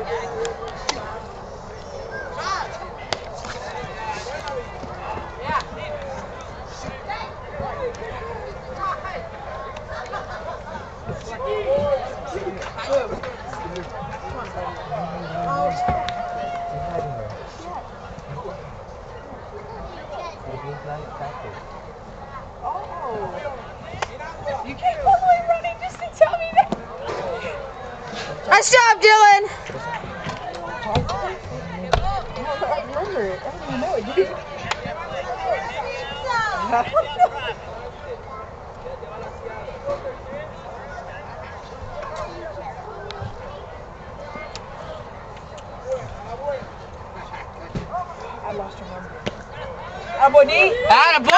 You came all the way running just to tell me that. Nice job, Dylan. I remember it. I don't even know it, dude. I lost your number. Attaboy.